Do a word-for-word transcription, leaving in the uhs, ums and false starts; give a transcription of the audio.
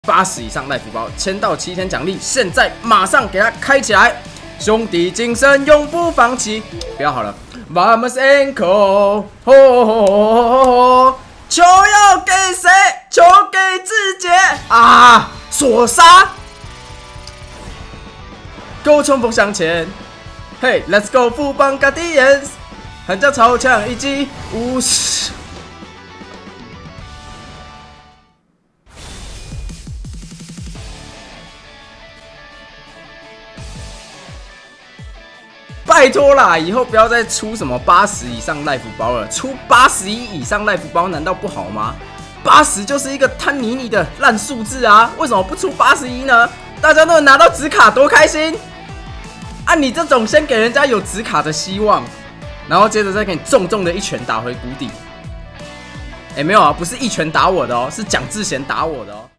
八十以上赖福包，签到七天奖励，现在马上给它开起来！兄弟精神永不放弃，不要好了 ，Vamos encore， 球要给谁？球给志杰啊！索杀！Go 冲锋向前，嘿 ，Let's go 富邦 Guardians， 悍将超强一击五十。拜托啦，以后不要再出什么八十以上赖福包了，出八十一以上赖福包难道不好吗？八十就是一个贪泥泥的烂数字啊，为什么不出八十一呢？大家都能拿到纸卡，多开心！按、啊、你这种先给人家有纸卡的希望，然后接着再给你重重的一拳打回谷底。哎、欸，没有啊，不是一拳打我的哦，是蒋志贤打我的哦。